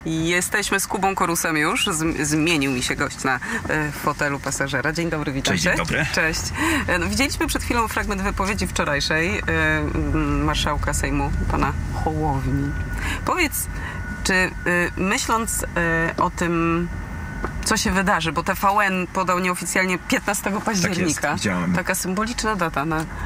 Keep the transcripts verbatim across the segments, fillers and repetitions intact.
Jesteśmy z Kubą Korusem już. Z, zmienił mi się gość na y, fotelu pasażera. Dzień dobry, witam Cześć, cię. dzień dobry. Cześć. No, widzieliśmy przed chwilą fragment wypowiedzi wczorajszej y, marszałka Sejmu, pana Hołowni. Powiedz, czy y, myśląc y, o tym, co się wydarzy, bo T V N podał nieoficjalnie piętnastego października. Tak jest, widziałem. Taka symboliczna data na e,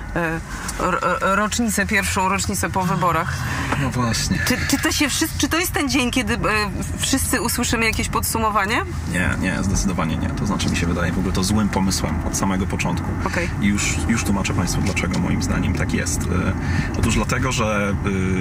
ro, rocznicę, pierwszą rocznicę po wyborach. No właśnie. Czy, czy, to się wszyscy, czy to jest ten dzień, kiedy e, wszyscy usłyszymy jakieś podsumowanie? Nie, nie, zdecydowanie nie. To znaczy mi się wydaje w ogóle to złym pomysłem od samego początku. Okay. I już, już tłumaczę Państwu, dlaczego moim zdaniem tak jest. E, otóż dlatego, że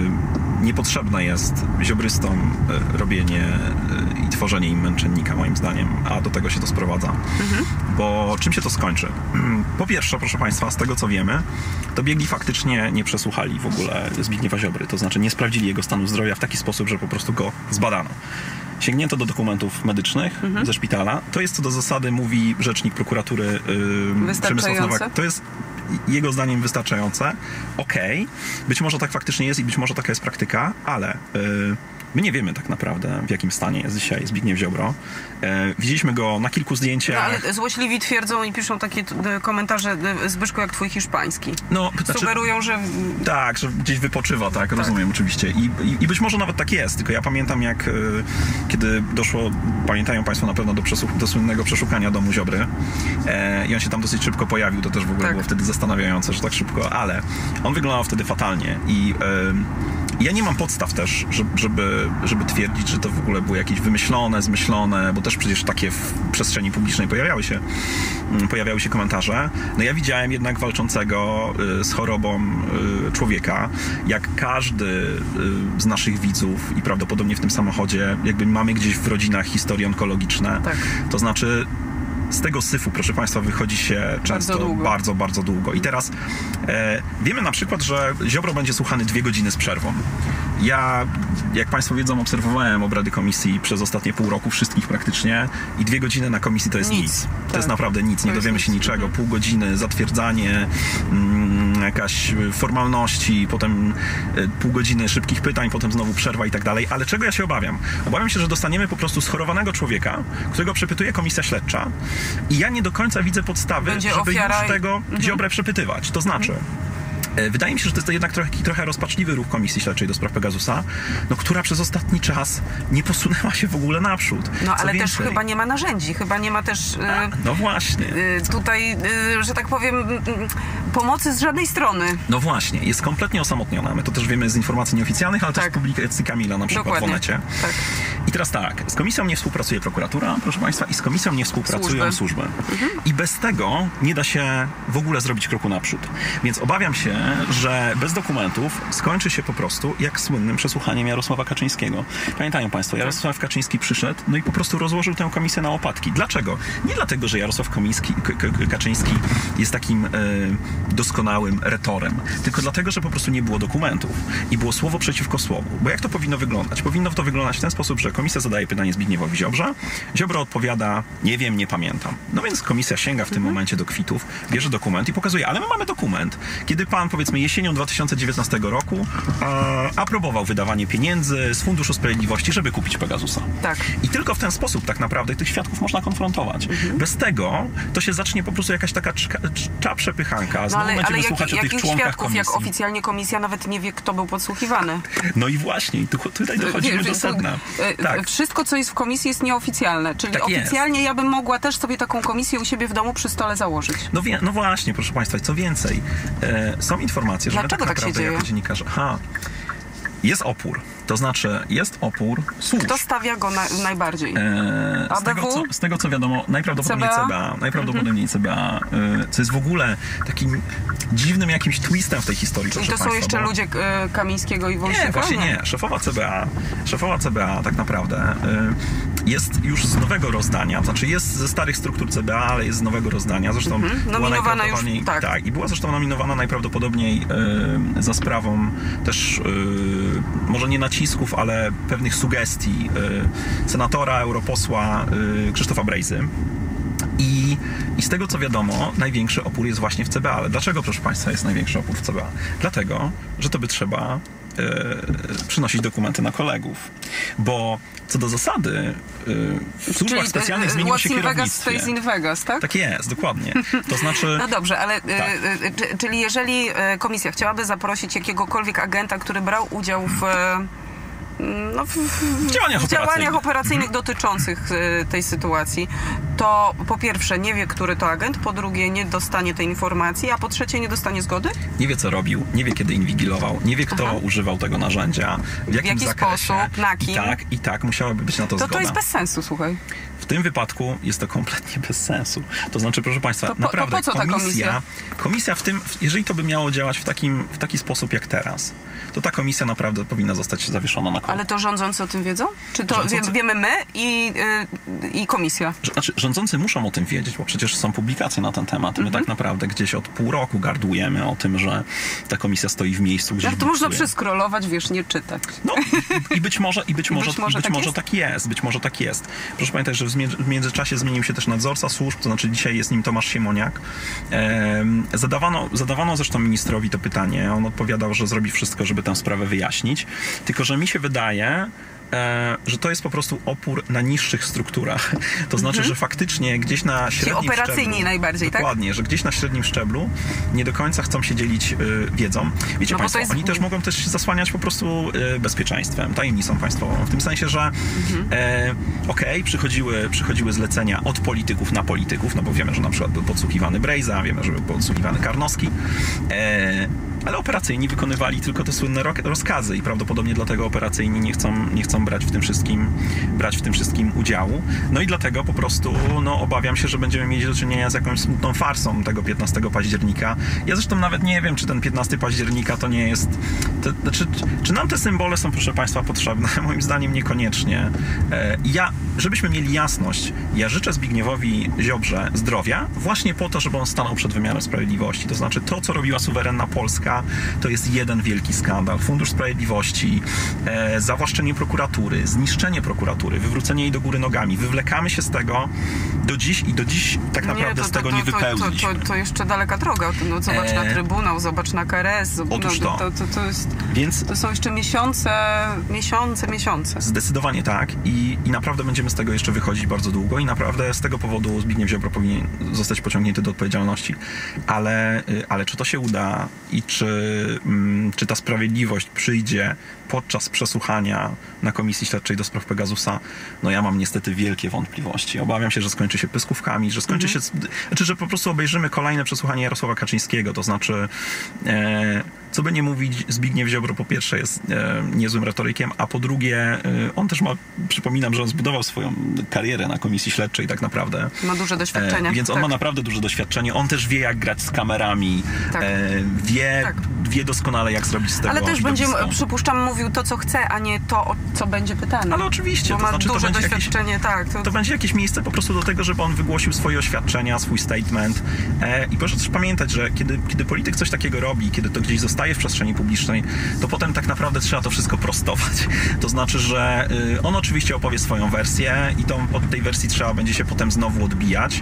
e, niepotrzebne jest ziobrystom e, robienie e, i tworzenie im męczennika, moim zdaniem. A do tego się to sprowadza. Mhm. Bo czym się to skończy? Po pierwsze, proszę Państwa, z tego co wiemy, to biegli faktycznie nie przesłuchali w ogóle Zbigniewa Ziobry. To znaczy nie sprawdzili jego stanu zdrowia w taki sposób, że po prostu go zbadano. Sięgnięto do dokumentów medycznych mhm. ze szpitala. To jest co do zasady, mówi rzecznik prokuratury yy, Przemysław Nowak. To jest jego zdaniem wystarczające. Okej. Okay. Być może tak faktycznie jest i być może taka jest praktyka, ale... Yy, My nie wiemy tak naprawdę, w jakim stanie jest dzisiaj Zbigniew Ziobro. E, widzieliśmy go na kilku zdjęciach. No, ale złośliwi twierdzą i piszą takie t- komentarze, Zbyszku, jak twój hiszpański. No, znaczy, sugerują, że... Tak, że gdzieś wypoczywa, tak, tak. Rozumiem oczywiście. I, i, I być może nawet tak jest, tylko ja pamiętam jak, e, kiedy doszło, pamiętają Państwo na pewno do, przesłu- do słynnego przeszukania domu Ziobry e, i on się tam dosyć szybko pojawił, to też w ogóle tak. było wtedy zastanawiające, że tak szybko, ale on wyglądał wtedy fatalnie i e, ja nie mam podstaw też, żeby, żeby twierdzić, że to w ogóle było jakieś wymyślone, zmyślone, bo też przecież takie w przestrzeni publicznej pojawiały się, pojawiały się komentarze. No ja widziałem jednak walczącego z chorobą człowieka, jak każdy z naszych widzów i prawdopodobnie w tym samochodzie, jakby mamy gdzieś w rodzinach historie onkologiczne, tak. To znaczy z tego syfu, proszę Państwa, wychodzi się często bardzo, długo. bardzo, bardzo długo. I teraz e, wiemy na przykład, że Ziobro będzie słuchany dwie godziny z przerwą. Ja, jak Państwo wiedzą, obserwowałem obrady komisji przez ostatnie pół roku, wszystkich praktycznie, i dwie godziny na komisji to jest nic. nic. To tak. jest naprawdę nic, nie dowiemy się niczego. Mhm. Pół godziny, zatwierdzanie, mm, jakaś formalności, potem e, pół godziny szybkich pytań, potem znowu przerwa i tak dalej. Ale czego ja się obawiam? Obawiam się, że dostaniemy po prostu schorowanego człowieka, którego przepytuje komisja śledcza, i ja nie do końca widzę podstawy, będzie żeby ofiara... już tego mhm. Ziobrę przepytywać. To znaczy, mhm. wydaje mi się, że to jest jednak trochę, trochę rozpaczliwy ruch Komisji Śledczej do spraw Pegasusa, no, która przez ostatni czas nie posunęła się w ogóle naprzód. No ale więcej, też chyba nie ma narzędzi, chyba nie ma też A, no właśnie. tutaj, że tak powiem, pomocy z żadnej strony. No właśnie, jest kompletnie osamotniona. My to też wiemy z informacji nieoficjalnych, ale tak. też z publikacji Kamila na przykład Dokładnie. w Onecie. Tak. I teraz tak, z komisją nie współpracuje prokuratura, proszę Państwa, i z komisją nie współpracują służby. służby. Mhm. I bez tego nie da się w ogóle zrobić kroku naprzód. Więc obawiam się, że bez dokumentów skończy się po prostu jak słynnym przesłuchaniem Jarosława Kaczyńskiego. Pamiętają Państwo, Jarosław Kaczyński przyszedł, no i po prostu rozłożył tę komisję na łopatki. Dlaczego? Nie dlatego, że Jarosław Komiński, K- K- Kaczyński jest takim e, doskonałym retorem, tylko dlatego, że po prostu nie było dokumentów i było słowo przeciwko słowu. Bo jak to powinno wyglądać? Powinno to wyglądać w ten sposób, że komisja zadaje pytanie Zbigniewowi Ziobrze, Ziobro odpowiada, nie wiem, nie pamiętam. No więc komisja sięga w tym mhm. momencie do kwitów, bierze dokument i pokazuje, ale my mamy dokument, kiedy pan, powiedzmy, jesienią dwa tysiące dziewiętnastego roku e, aprobował wydawanie pieniędzy z Funduszu Sprawiedliwości, żeby kupić Pegasusa. Tak. I tylko w ten sposób tak naprawdę tych świadków można konfrontować. Mhm. Bez tego to się zacznie po prostu jakaś taka czka, czcza przepychanka. No ale, ale jak, jakich świadków, komisji. Jak oficjalnie komisja nawet nie wie, kto był podsłuchiwany. No i właśnie, tu, tutaj dochodzimy do sedna. Tak. Wszystko, co jest w komisji, jest nieoficjalne. Czyli tak oficjalnie jest. Ja bym mogła też sobie taką komisję u siebie w domu przy stole założyć. No, wie, no właśnie, proszę Państwa, co więcej, e, są informacje, że Dlaczego tak naprawdę tak się jako dziennikarze, ha, jest opór. To znaczy, jest opór służb. Kto stawia go na, najbardziej? E, z, tego, co, z tego, co wiadomo, najprawdopodobniej C B A. C B A najprawdopodobniej mhm. C B A. E, co jest w ogóle takim dziwnym jakimś twistem w tej historii. Czyli to są Państwa, jeszcze bo... ludzie e, Kamińskiego i Wąsika? Nie, właśnie nie. Szefowa C B A, szefowa C B A tak naprawdę e, jest już z nowego rozdania. Znaczy jest ze starych struktur C B A, ale jest z nowego rozdania. Zresztą mhm. była nominowana już, tak. tak. I była zresztą nominowana najprawdopodobniej e, za sprawą też e, może nie nacisków, ale pewnych sugestii y, senatora, europosła y, Krzysztofa Brejzy. I, I z tego, co wiadomo, największy opór jest właśnie w C B A. Ale dlaczego, proszę Państwa, jest największy opór w C B A? Dlatego, że to by trzeba e, przynosić dokumenty na kolegów. Bo co do zasady e, w służbach Czyli, specjalnych zmieniło się in Vegas, kierownictwo. to jest in Vegas, tak? Tak jest, dokładnie. To znaczy... No dobrze, ale Tak. y, y, czyli jeżeli komisja chciałaby zaprosić jakiegokolwiek agenta, który brał udział w, no, w, w działaniach w działaniach operacyjnych, operacyjnych mhm. dotyczących y, tej sytuacji, to po pierwsze nie wie, który to agent, po drugie nie dostanie tej informacji, a po trzecie nie dostanie zgody? Nie wie, co robił, nie wie, kiedy inwigilował, nie wie, kto Aha. używał tego narzędzia, w jakim jaki zakresie. sposób, na kim. I tak, i tak musiałaby być na to, To zgoda. to jest bez sensu, słuchaj. W tym wypadku jest to kompletnie bez sensu. To znaczy, proszę Państwa, To po- naprawdę to po co ta komisja, komisja? komisja w tym, jeżeli to by miało działać w, takim, w taki sposób jak teraz, to ta komisja naprawdę powinna zostać zawieszona na kołku. Ale to rządzący o tym wiedzą? Czy to Rządzący- wie, wiemy my i, y, i komisja? Znaczy, rządzący muszą o tym wiedzieć, bo przecież są publikacje na ten temat. My Mhm. tak naprawdę gdzieś od pół roku gardłujemy o tym, że ta komisja stoi w miejscu, gdzieś Jak to można buksuje. przeskrolować, wiesz, nie czytać. No i, i być może, i być może, być może i być tak może jest? tak jest. Być może tak jest. Proszę pamiętać, że w zmie- w międzyczasie zmienił się też nadzorca służb, to znaczy dzisiaj jest nim Tomasz Siemoniak. Ehm, zadawano, zadawano zresztą ministrowi to pytanie. On odpowiadał, że zrobi wszystko, żeby tę sprawę wyjaśnić. Tylko, że mi się wydaje, e, że to jest po prostu opór na niższych strukturach. To znaczy, że faktycznie gdzieś na średnim operacyjni szczeblu... najbardziej, tak? Dokładnie, że gdzieś na średnim szczeblu nie do końca chcą się dzielić y, wiedzą. Wiecie No bo Państwo, to jest- oni też mogą też się zasłaniać po prostu y, bezpieczeństwem, tajemnicą państwową. W tym sensie, że Mhm. e, okej, okay, przychodziły, przychodziły zlecenia od polityków na polityków, no bo wiemy, że na przykład był podsłuchiwany Brejza, wiemy, że był podsłuchiwany Karnowski, e, ale operacyjni wykonywali tylko te słynne ro- rozkazy i prawdopodobnie dlatego operacyjni nie chcą, nie chcą brać w tym wszystkim brać w tym wszystkim udziału. No i dlatego po prostu no, obawiam się, że będziemy mieć do czynienia z jakąś smutną farsą tego piętnastego października. Ja zresztą nawet nie wiem, czy ten piętnastego października to nie jest... To, znaczy, czy nam te symbole są, proszę Państwa, potrzebne? Moim zdaniem niekoniecznie. E, ja, żebyśmy mieli jasność, ja życzę Zbigniewowi Ziobrze zdrowia właśnie po to, żeby on stanął przed wymiarem sprawiedliwości. To znaczy to, co robiła suwerenna Polska, to jest jeden wielki skandal. Fundusz Sprawiedliwości, e, zawłaszczenie prokuratury, zniszczenie prokuratury, wywrócenie jej do góry nogami. Wywlekamy się z tego do dziś i do dziś tak naprawdę to, z tego to, nie to, wypełzliśmy. To, to, to jeszcze daleka droga. No, zobacz na Eee. Trybunał, zobacz na K R S. Zob- Otóż no, to. to, to, to, jest, Więc to są jeszcze miesiące, miesiące, miesiące. zdecydowanie tak i, i naprawdę będziemy z tego jeszcze wychodzić bardzo długo i naprawdę z tego powodu Zbigniew Ziobro powinien zostać pociągnięty do odpowiedzialności. Ale, y, ale czy to się uda i czy, mm, czy ta sprawiedliwość przyjdzie podczas przesłuchania na Komisji Śledczej do spraw Pegasusa, no ja mam niestety wielkie wątpliwości. Obawiam się, że skończy się pyskówkami, że skończy Mhm. się... Znaczy, że po prostu obejrzymy kolejne przesłuchanie Jarosława Kaczyńskiego, to znaczy e, co by nie mówić, Zbigniew Ziobro po pierwsze jest e, niezłym retorykiem, a po drugie e, on też ma, przypominam, że on zbudował swoją karierę na Komisji Śledczej tak naprawdę. Ma duże doświadczenie. E, więc on tak. ma naprawdę duże doświadczenie. On też wie, jak grać z kamerami. Tak. E, wie, Tak. wie doskonale, jak zrobić z tego Ale też będzie, widowisko. przypuszczam, mówił to, co chce, a nie to, o co będzie pytane. Ale oczywiście, Bo to ma znaczy, to duże będzie jakieś- doświadczenie, tak. To, To będzie jakieś miejsce po prostu do tego, żeby on wygłosił swoje oświadczenia, swój statement. E, I proszę też pamiętać, że kiedy, kiedy polityk coś takiego robi, kiedy to gdzieś zostaje w przestrzeni publicznej, to potem tak naprawdę trzeba to wszystko prostować. To znaczy, że y, on oczywiście opowie swoją wersję i tą, od tej wersji trzeba będzie się potem znowu odbijać.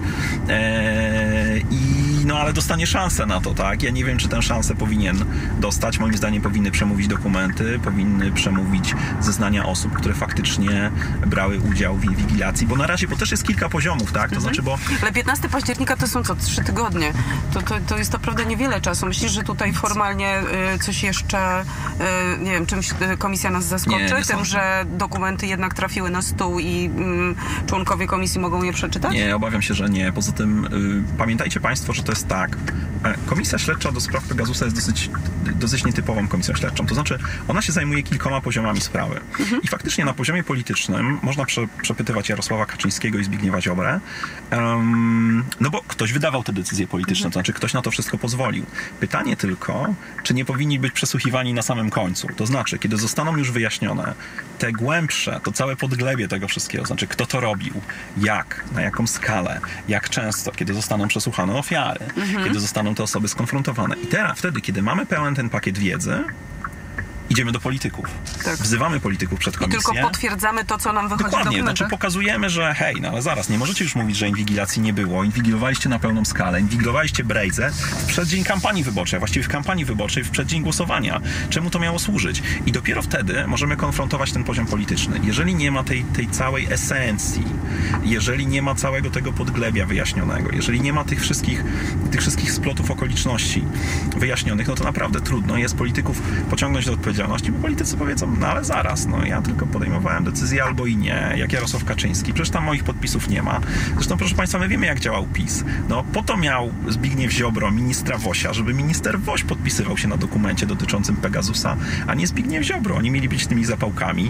E, I no ale dostanie szansę na to, tak? Ja nie wiem, czy tę szansę powinien dostać. Moim zdaniem powinny przemówić dokumenty, powinny przemówić zeznania osób, które faktycznie brały udział w inwigilacji, bo na razie, bo też jest kilka poziomów, tak? To znaczy, bo Ale piętnastego października to są co? Trzy tygodnie. To, to, to jest naprawdę niewiele czasu. Myślisz, że tutaj formalnie y, coś jeszcze, y, nie wiem, czymś y, komisja nas zaskoczy? Nie, nie Tym, sądzę. że dokumenty jednak trafiły na stół i y, członkowie komisji mogą je przeczytać? nie, obawiam się, że nie. Poza tym y, pamiętajcie Państwo, że to jest tak. E, Komisja Śledcza do spraw Pegasusa jest dosyć, dosyć nietypową komisją śledczą. To znaczy, ona się zajmuje kilkoma poziomami sprawy. Mhm. I faktycznie na poziomie politycznym można prze, przepytywać Jarosława Kaczyńskiego i Zbigniewa Ziobrę, um, no bo ktoś wydawał te decyzje polityczne, to znaczy ktoś na to wszystko pozwolił. Pytanie tylko, czy nie powinni być przesłuchiwani na samym końcu. To znaczy, kiedy zostaną już wyjaśnione te głębsze, to całe podglebie tego wszystkiego, to znaczy kto to robił, jak, na jaką skalę, jak często, kiedy zostaną przesłuchane ofiary, kiedy zostaną te osoby skonfrontowane. I teraz, wtedy, kiedy mamy pełen ten pakiet wiedzy, i idziemy do polityków. Tak. Wzywamy polityków przed komisję. I tylko potwierdzamy to, co nam wychodzi Dokładnie, w dokumentach. znaczy pokazujemy, że hej, no ale zaraz, nie możecie już mówić, że inwigilacji nie było. Inwigilowaliście na pełną skalę, inwigilowaliście Brejzę w przeddzień kampanii wyborczej, a właściwie w kampanii wyborczej, w przeddzień głosowania. Czemu to miało służyć? I dopiero wtedy możemy konfrontować ten poziom polityczny. Jeżeli nie ma tej, tej całej esencji, jeżeli nie ma całego tego podglebia wyjaśnionego, jeżeli nie ma tych wszystkich, tych wszystkich splotów okoliczności wyjaśnionych, no to naprawdę trudno jest polityków pociągnąć do odpowiedzialności, bo politycy powiedzą, no ale zaraz, no ja tylko podejmowałem decyzję albo i nie, jak Jarosław Kaczyński, przecież tam moich podpisów nie ma. Zresztą, proszę Państwa, my wiemy, jak działał PiS. No po to miał Zbigniew Ziobro ministra Wosia, żeby minister Woś podpisywał się na dokumencie dotyczącym Pegasusa, a nie Zbigniew Ziobro. Oni mieli być tymi zapałkami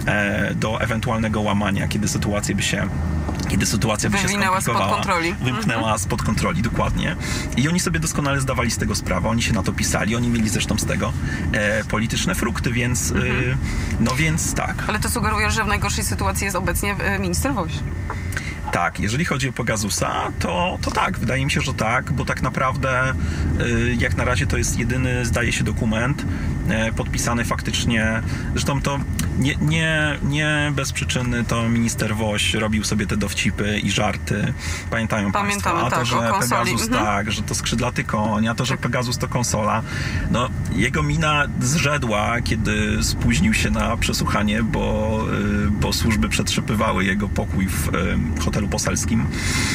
e, do ewentualnego łamania, kiedy sytuacja by się kiedy sytuacja by się wywinęła spod kontroli. Wymknęła mhm. spod kontroli, dokładnie. I oni sobie doskonale zdawali z tego sprawę, oni się na to pisali, oni mieli zresztą z tego e, polityczne frukty, więc mhm. e, no więc tak. Ale to sugeruje, że w najgorszej sytuacji jest obecnie minister Woś. Tak, jeżeli chodzi o Pegasusa, to, to tak, wydaje mi się, że tak, bo tak naprawdę y, jak na razie to jest jedyny, zdaje się, dokument y, podpisany faktycznie, zresztą to nie, nie, nie bez przyczyny to minister Woś robił sobie te dowcipy i żarty, pamiętają Pamiętamy, Państwo, a to, tak, że Pegasus mhm. tak, że to skrzydlaty koń, a to, że Pegasus to konsola, no jego mina zrzedła, kiedy spóźnił się na przesłuchanie, bo, y, bo służby przetrzepywały jego pokój w y, hotelu poselskim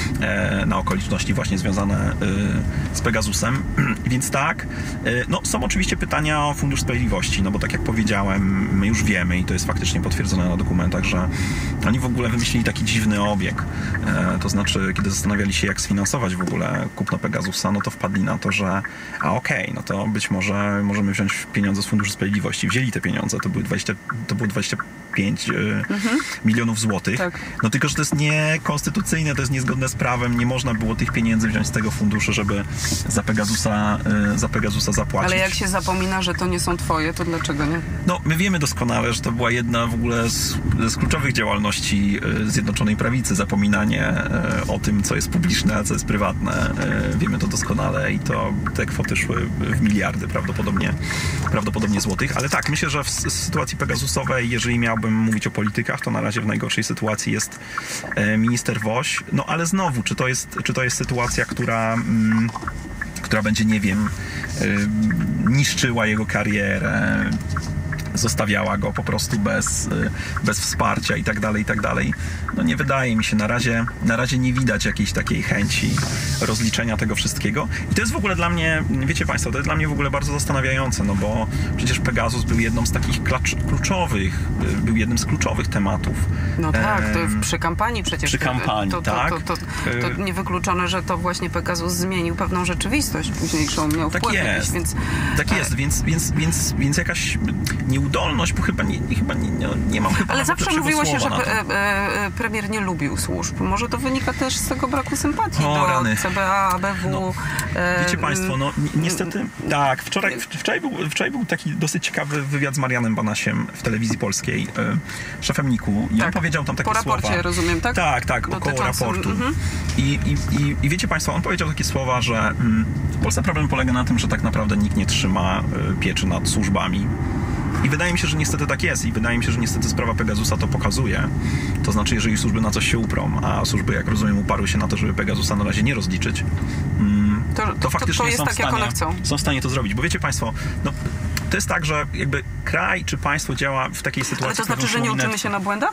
e, na okoliczności właśnie związane e, z Pegasusem. Więc tak, e, no są oczywiście pytania o Fundusz Sprawiedliwości, no bo tak jak powiedziałem, my już wiemy i to jest faktycznie potwierdzone na dokumentach, że oni w ogóle wymyślili taki dziwny obieg. E, to znaczy, kiedy zastanawiali się, jak sfinansować w ogóle kupno Pegasusa, no to wpadli na to, że a okej, okay, no to być może możemy wziąć pieniądze z Funduszu Sprawiedliwości. Wzięli te pieniądze, to były dwadzieścia, to było dwadzieścia pięć mhm. milionów złotych. Tak. No tylko, że to jest niekonstytucyjne, to jest niezgodne z prawem, nie można było tych pieniędzy wziąć z tego funduszu, żeby za Pegasusa, za Pegasusa zapłacić. Ale jak się zapomina, że to nie są twoje, to dlaczego nie? No, my wiemy doskonale, że to była jedna w ogóle z, z kluczowych działalności Zjednoczonej Prawicy, zapominanie o tym, co jest publiczne, a co jest prywatne. Wiemy to doskonale i to te kwoty szły w miliardy prawdopodobnie, prawdopodobnie złotych, ale tak, myślę, że w sytuacji pegasusowej, jeżeli miałbym mówić o politykach, to na razie w najgorszej sytuacji jest minister Woś. No ale znowu, czy to jest, czy to jest sytuacja, która, mm, która będzie, nie wiem, y, niszczyła jego karierę, zostawiała go po prostu bez, bez wsparcia i tak dalej, i tak dalej. No nie wydaje mi się, na razie, na razie nie widać jakiejś takiej chęci rozliczenia tego wszystkiego. I to jest w ogóle dla mnie, wiecie Państwo, to jest dla mnie w ogóle bardzo zastanawiające, no bo przecież Pegasus był jedną z takich klacz, kluczowych, był jednym z kluczowych tematów. No tak, to przy kampanii przecież. Przy kampanii, to, to, tak. To, to, to, to niewykluczone, że to właśnie Pegasus zmienił pewną rzeczywistość późniejszą, miał tak wpływ jest, jakiś, więc... Tak jest, więc, więc, więc, więc jakaś nieudolność, bo chyba nie, chyba nie, nie, nie mam chyba Ale zawsze mówiło się, że pre, e, premier nie lubił służb. Może to wynika też z tego braku sympatii o, do rany. C B A, A B W. No, e, wiecie Państwo, no ni niestety, tak, wczoraj, wczoraj, był, wczoraj był taki dosyć ciekawy wywiad z Marianem Banasiem w telewizji polskiej, e, szefem Niku, i tak. on powiedział tam takie po raporcie, słowa. rozumiem, tak? Tak, tak, około Dotyczącym, raportu. Mm-hmm. I, i, i, I wiecie Państwo, on powiedział takie słowa, że mm, w Polsce problem polega na tym, że tak naprawdę nikt nie trzyma y, pieczy nad służbami. I wydaje mi się, że niestety tak jest i wydaje mi się, że niestety sprawa Pegasusa to pokazuje. To znaczy, jeżeli służby na coś się uprą, a służby, jak rozumiem, uparły się na to, żeby Pegasusa na razie nie rozliczyć, mm, to, to, to faktycznie to, to jest są, tak, w stanie, jak one chcą. są w stanie to zrobić. Bo wiecie Państwo, no, to jest tak, że jakby kraj czy państwo działa w takiej sytuacji... Ale to znaczy, że nie uczymy się na błędach?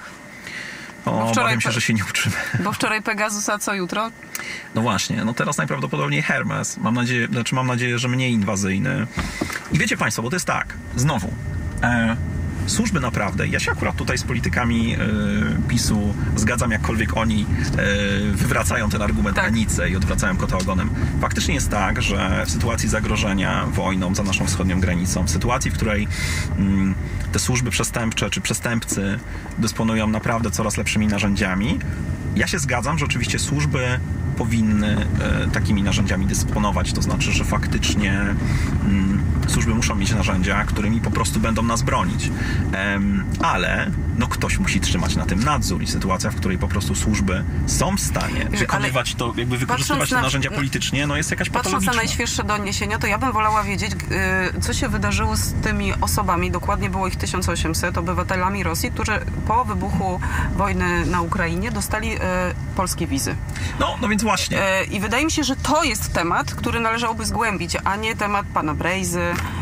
O, obawiam się, że się nie uczymy. Bo wczoraj Pegasus, a co jutro? No właśnie, no teraz najprawdopodobniej Hermes. Mam nadzieję, znaczy mam nadzieję, że mniej inwazyjny. I wiecie Państwo, bo to jest tak, znowu, e, służby naprawdę, ja się akurat tutaj z politykami e, PiSu zgadzam, jakkolwiek oni e, wywracają ten argument tak. na nicę i odwracają kota ogonem. Faktycznie jest tak, że w sytuacji zagrożenia wojną za naszą wschodnią granicą, w sytuacji, w której mm, te służby przestępcze czy przestępcy dysponują naprawdę coraz lepszymi narzędziami, ja się zgadzam, że oczywiście służby powinny e, takimi narzędziami dysponować, to znaczy, że faktycznie mm, służby muszą mieć narzędzia, którymi po prostu będą nas bronić. Ehm, ale no ktoś musi trzymać na tym nadzór i sytuacja, w której po prostu służby są w stanie Wiesz, wykonywać to, jakby wykorzystywać te na, narzędzia politycznie, no jest jakaś patrząc patologiczna. Patrząc na najświeższe doniesienia, to ja bym wolała wiedzieć, yy, co się wydarzyło z tymi osobami, dokładnie było ich tysiąc osiemset, obywatelami Rosji, którzy po wybuchu wojny na Ukrainie dostali yy, polskie wizy. No, no więc właśnie. Yy, I wydaje mi się, że to jest temat, który należałoby zgłębić, a nie temat pana Brejzy,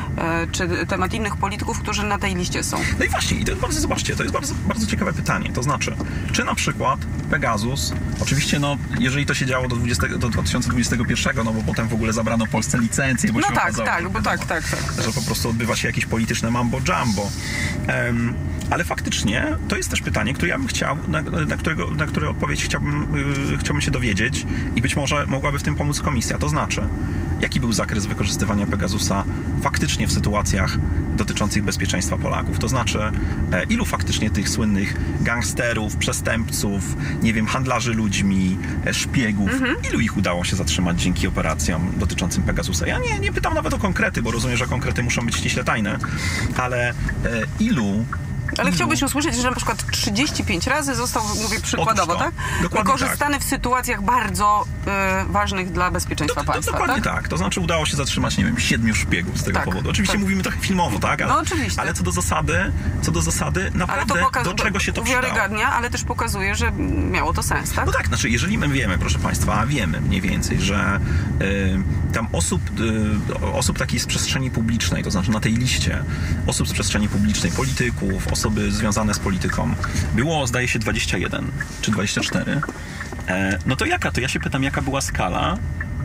czy temat innych polityków, którzy na tej liście są. No i właśnie, i to jest bardzo, zobaczcie, to jest bardzo, bardzo ciekawe pytanie. To znaczy, czy na przykład Pegasus, oczywiście, no, jeżeli to się działo do, dwudziestego, do dwa tysiące dwudziestego pierwszego, no bo potem w ogóle zabrano Polsce licencję, bo no się tak, okazało, tak, że, bo tak, tak, tak. że po prostu odbywa się jakieś polityczne mambo-jumbo. Um, ale faktycznie to jest też pytanie, które ja bym chciał, na, na, którego, na które odpowiedź chciałbym, yy, chciałbym się dowiedzieć i być może mogłaby w tym pomóc komisja. To znaczy, jaki był zakres wykorzystywania Pegasusa faktycznie w sytuacjach dotyczących bezpieczeństwa Polaków? To znaczy, e, ilu faktycznie tych słynnych gangsterów, przestępców, nie wiem, handlarzy ludźmi, e, szpiegów, mhm. ilu ich udało się zatrzymać dzięki operacjom dotyczącym Pegasusa? Ja nie, nie pytam nawet o konkrety, bo rozumiem, że konkrety muszą być ściśle tajne, ale e, ilu Ale chciałbyś usłyszeć, że na przykład trzydzieści pięć razy został, mówię przykładowo, tak? Wykorzystany tak. w sytuacjach bardzo y, ważnych dla bezpieczeństwa do, do, państwa, Dokładnie tak? tak. To znaczy udało się zatrzymać, nie wiem, siedmiu szpiegów z tego tak, powodu. Oczywiście tak. mówimy trochę filmowo, tak? Ale, no oczywiście. Ale co do zasady, co do zasady, naprawdę do czego się to uwiarygadnia, ale też pokazuje, że miało to sens, tak? No tak, znaczy jeżeli my wiemy, proszę Państwa, a wiemy mniej więcej, że y, tam osób, y, osób takiej z przestrzeni publicznej, to znaczy na tej liście osób z przestrzeni publicznej, polityków, osoby związane z polityką, było zdaje się dwadzieścia jeden czy dwadzieścia cztery. E, no to jaka to? Ja się pytam, jaka była skala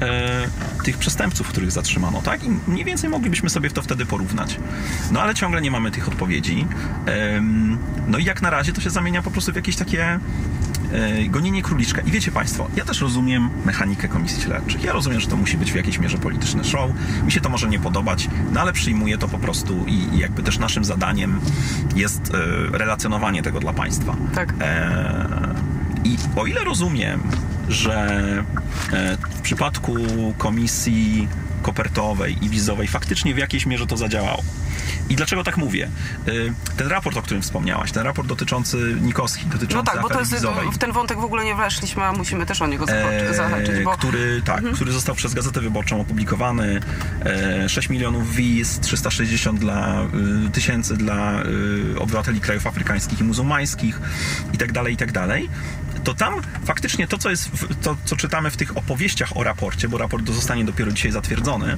e, tych przestępców, których zatrzymano, tak? I mniej więcej moglibyśmy sobie to wtedy porównać. No ale ciągle nie mamy tych odpowiedzi. E, no i jak na razie to się zamienia po prostu w jakieś takie e, gonienie króliczka. I wiecie Państwo, ja też rozumiem mechanikę komisji śledczych. Ja rozumiem, że to musi być w jakiejś mierze polityczne show. Mi się to może nie podobać, no ale przyjmuję to po prostu i, i jakby też naszym zadaniem jest e, relacjonowanie tego dla Państwa. Tak. E, I o ile rozumiem, że e, w przypadku komisji kopertowej i wizowej faktycznie w jakiejś mierze to zadziałało. I dlaczego tak mówię? Ten raport, o którym wspomniałaś, ten raport dotyczący Nikowski, dotyczący no tak, bo to jest, wizowej, w ten wątek w ogóle nie weszliśmy, a musimy też o niego zahaczyć. Bo... Który, tak, mhm. który został przez Gazetę Wyborczą opublikowany. sześć milionów wiz, trzysta sześćdziesiąt dla, tysięcy dla obywateli krajów afrykańskich i muzułmańskich i tak dalej, i tak dalej. To tam faktycznie to, co jest, to, co czytamy w tych opowieściach o raporcie, bo raport zostanie dopiero dzisiaj zatwierdzony,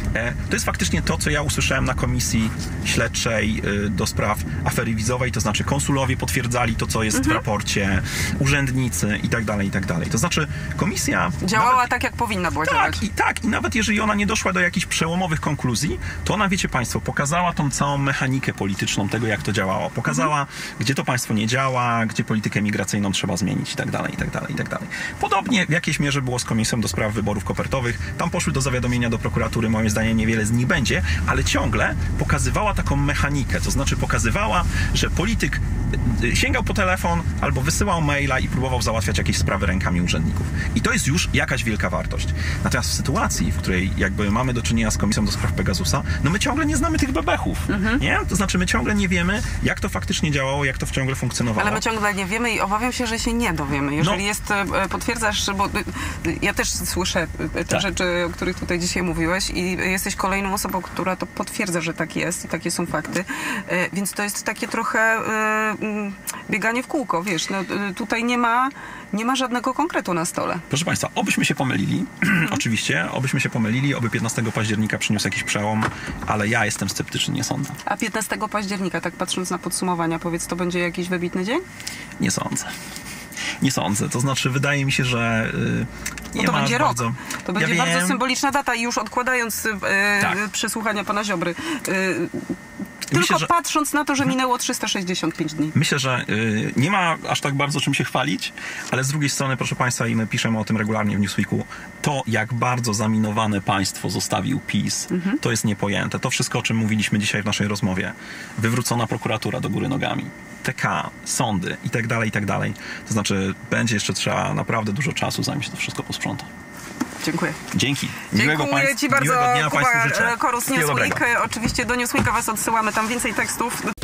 to jest faktycznie to, co ja usłyszałem na komisji śledczej do spraw afery wizowej, to znaczy konsulowie potwierdzali to, co jest mhm. w raporcie, urzędnicy i tak dalej, i tak dalej. To znaczy komisja... Działała nawet, tak, jak powinna była tak, działać. I, tak, i nawet jeżeli ona nie doszła do jakichś przełomowych konkluzji, to ona, wiecie Państwo, pokazała tą całą mechanikę polityczną tego, jak to działało. Pokazała, mhm. gdzie to państwo nie działa, gdzie politykę migracyjną trzeba zmienić i tak dalej, i tak dalej, i tak dalej. Podobnie w jakiejś mierze było z Komisją do Spraw Wyborów Kopertowych. Tam poszły do zawiadomienia do prokuratury, moim zdaniem niewiele z nich będzie, ale ciągle pokazywała taką mechanikę, to znaczy pokazywała, że polityk sięgał po telefon albo wysyłał maila i próbował załatwiać jakieś sprawy rękami urzędników. I to jest już jakaś wielka wartość. Natomiast w sytuacji, w której jakby mamy do czynienia z Komisją do Spraw Pegasusa, no my ciągle nie znamy tych bebechów, mhm. nie? To znaczy my ciągle nie wiemy, jak to faktycznie działało, jak to ciągle funkcjonowało. Ale my ciągle nie wiemy i obawiam się, że się nie dowiemy. Jeżeli no. jest, potwierdzasz, bo ja też słyszę te tak. rzeczy, o których tutaj dzisiaj mówiłeś i jesteś kolejną osobą, która to potwierdza, że tak jest i takie są fakty. Więc to jest takie trochę bieganie w kółko, wiesz, no tutaj nie ma, nie ma żadnego konkretu na stole. Proszę Państwa, obyśmy się pomylili, oczywiście, obyśmy się pomylili, oby piętnastego października przyniósł jakiś przełom, ale ja jestem sceptyczny, nie sądzę. A piętnastego października, tak patrząc na podsumowania, powiedz, to będzie jakiś wybitny dzień? Nie sądzę. Nie sądzę. To znaczy, wydaje mi się, że yy, nie no to ma będzie bardzo... rok. To będzie ja bardzo wiem. symboliczna data i już odkładając yy, tak. przesłuchania pana Ziobry. Yy, Tylko myślę, że... patrząc na to, że minęło trzysta sześćdziesiąt pięć dni. Myślę, że y, nie ma aż tak bardzo czym się chwalić, ale z drugiej strony, proszę Państwa, i my piszemy o tym regularnie w Newsweeku, to jak bardzo zaminowane państwo zostawił PiS, mhm. to jest niepojęte. To wszystko, o czym mówiliśmy dzisiaj w naszej rozmowie. Wywrócona prokuratura do góry nogami. T K, sądy i tak dalej, i tak dalej. To znaczy, będzie jeszcze trzeba naprawdę dużo czasu, zanim się to wszystko posprząta. Dziękuję. Dzięki. Dziękuję Miłego Ci bardzo, dnia Kuba Państwu życzę. Korus, Newsweek. Oczywiście do Newsweeka Was odsyłamy, tam więcej tekstów.